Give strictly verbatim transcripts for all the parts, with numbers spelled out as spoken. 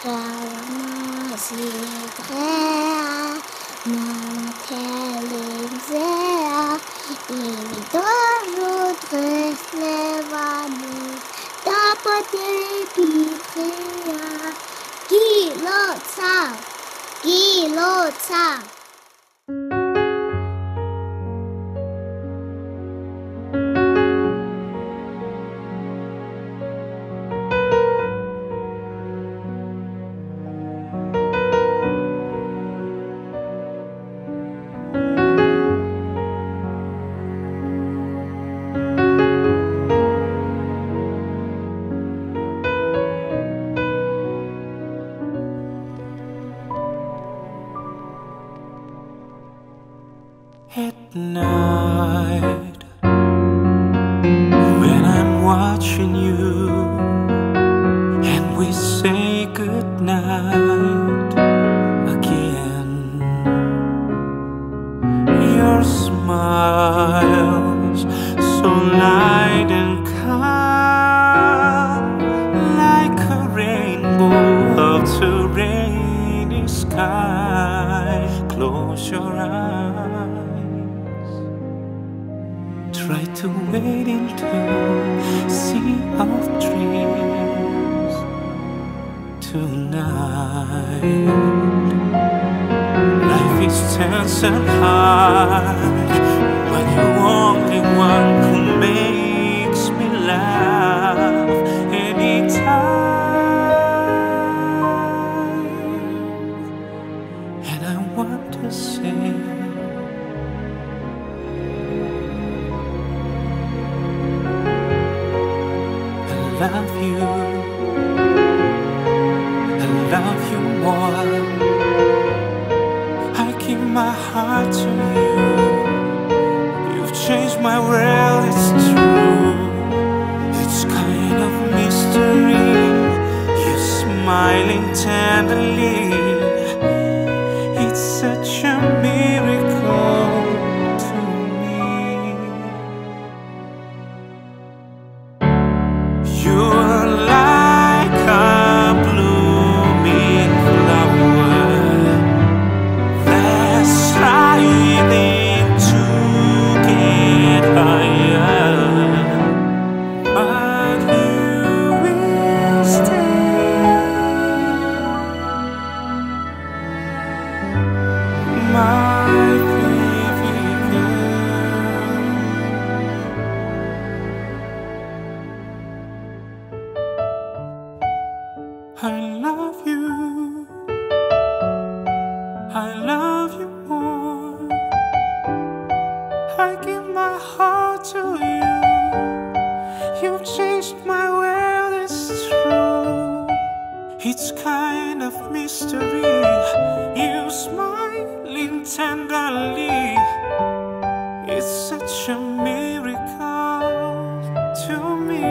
Calma non Elizea imitor Treslevani dapat dipitria Gilotsa Gilotsa. At night, when I'm watching you and we say goodnight again, your smile's so light and calm, like a rainbow of the rainy sky. Close your eyes, try to wade into sea of dreams tonight. Life is tense and hard, but you're only one who makes me laugh anytime. And I want to say, I love you, I love you more. I give my heart to you. You've changed my world, it's true. It's kind of mystery. You're smiling tenderly. It's such a miracle to me. You're like a blooming flower that's striving to get higher, but you will stay, my baby girl. I love you, I love you more. I give my heart to you. You've changed my world, it's true. It's kind of mystery. You smiling tenderly. It's such a miracle to me.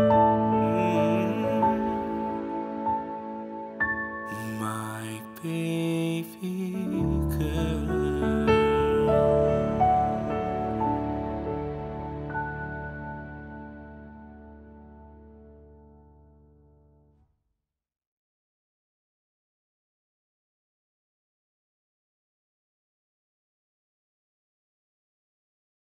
My baby.